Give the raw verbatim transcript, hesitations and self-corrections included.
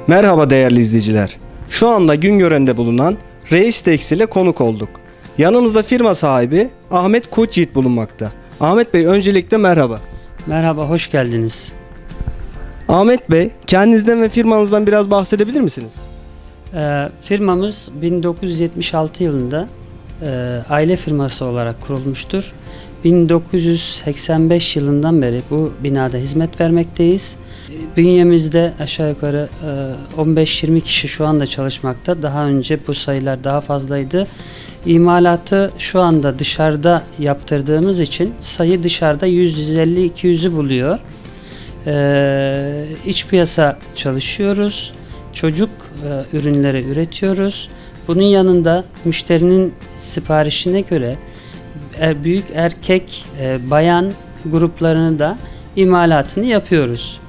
Merhaba değerli izleyiciler. Şu anda Güngören'de bulunan Reis Tekstil'e konuk olduk. Yanımızda firma sahibi Ahmet Koçyiğit bulunmakta. Ahmet Bey, öncelikle merhaba. Merhaba, hoş geldiniz. Ahmet Bey, kendinizden ve firmanızdan biraz bahsedebilir misiniz? Ee, firmamız bin dokuz yüz yetmiş altı yılında e, aile firması olarak kurulmuştur. bin dokuz yüz seksen beş yılından beri bu binada hizmet vermekteyiz. Bünyemizde aşağı yukarı e, on beş yirmi kişi şu anda çalışmakta. Daha önce bu sayılar daha fazlaydı. İmalatı şu anda dışarıda yaptırdığımız için sayı dışarıda yüz yüz elli iki yüzü buluyor. Ee, iç piyasa çalışıyoruz. Çocuk e, ürünleri üretiyoruz. Bunun yanında müşterinin siparişine göre er, büyük erkek, e, bayan gruplarını da imalatını yapıyoruz.